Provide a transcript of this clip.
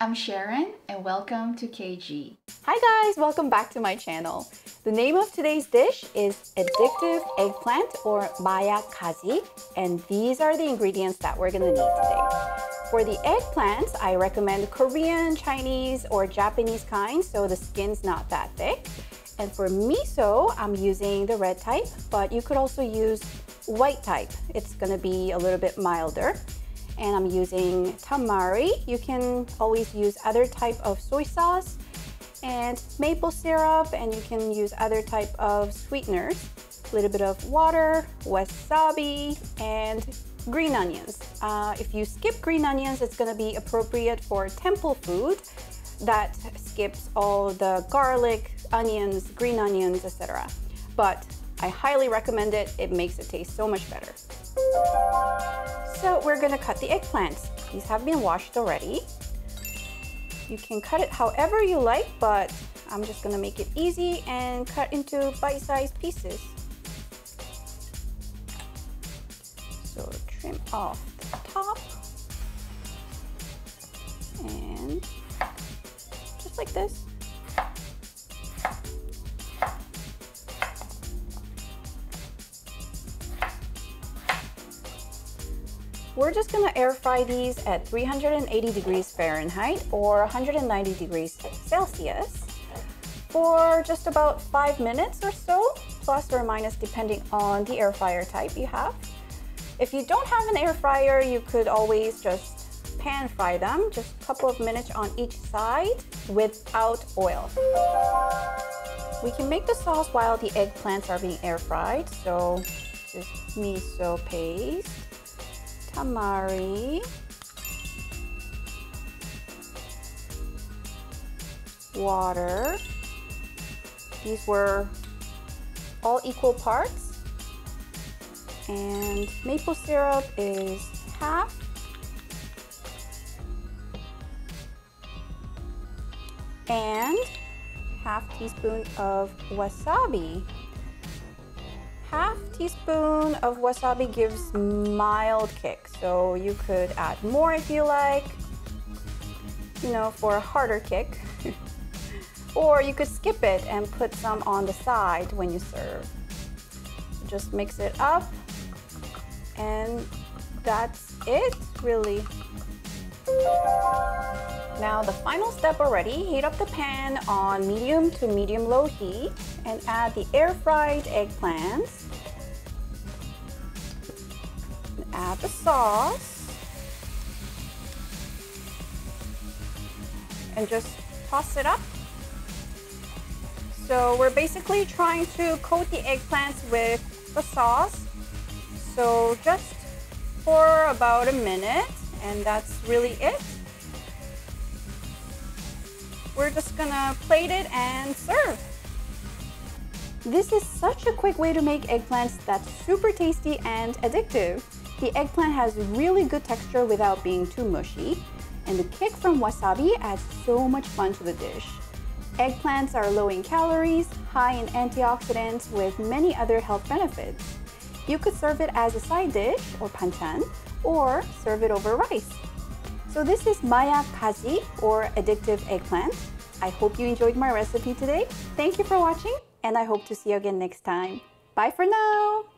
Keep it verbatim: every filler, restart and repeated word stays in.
I'm Sharon and welcome to K G. Hi guys, welcome back to my channel. The name of today's dish is addictive eggplant or mayakkaji, and these are the ingredients that we're gonna need today. For the eggplants, I recommend Korean, Chinese, or Japanese kind, so the skin's not that thick. And for miso, I'm using the red type, but you could also use white type. It's gonna be a little bit milder. And I'm using tamari. You can always use other type of soy sauce and maple syrup, and you can use other type of sweeteners. A little bit of water, wasabi, and green onions. Uh, if you skip green onions, it's gonna be appropriate for temple food that skips all the garlic, onions, green onions, et cetera. But I highly recommend it. It makes it taste so much better. So we're gonna cut the eggplants. These have been washed already. You can cut it however you like, but I'm just gonna make it easy and cut into bite-sized pieces. So trim off the top and just like this. We're just gonna air fry these at three hundred eighty degrees Fahrenheit or one hundred ninety degrees Celsius for just about five minutes or so, plus or minus depending on the air fryer type you have. If you don't have an air fryer, you could always just pan fry them, just a couple of minutes on each side without oil. We can make the sauce while the eggplants are being air fried, so this is miso paste, tamari, water. These were all equal parts, and maple syrup is half, and half teaspoon of wasabi. Half teaspoon of wasabi gives mild kick, so you could add more if you like, you know, for a harder kick. Or you could skip it and put some on the side when you serve. Just mix it up, and that's it, really. Now the final step already, heat up the pan on medium to medium-low heat and add the air-fried eggplants. Add the sauce and just toss it up. So we're basically trying to coat the eggplants with the sauce. So just for about a minute, and that's really it. We're just gonna plate it and serve. This is such a quick way to make eggplants that's super tasty and addictive. The eggplant has really good texture without being too mushy, and the kick from wasabi adds so much fun to the dish. Eggplants are low in calories, high in antioxidants, with many other health benefits. You could serve it as a side dish or banchan, or serve it over rice. So this is mayakkaji or addictive eggplant. I hope you enjoyed my recipe today. Thank you for watching, and I hope to see you again next time. Bye for now!